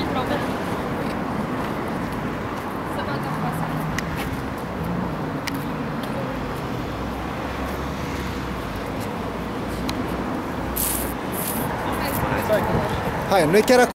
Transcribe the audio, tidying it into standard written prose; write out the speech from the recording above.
probă. Să vadă fața. Hai, nu e chiar acolo.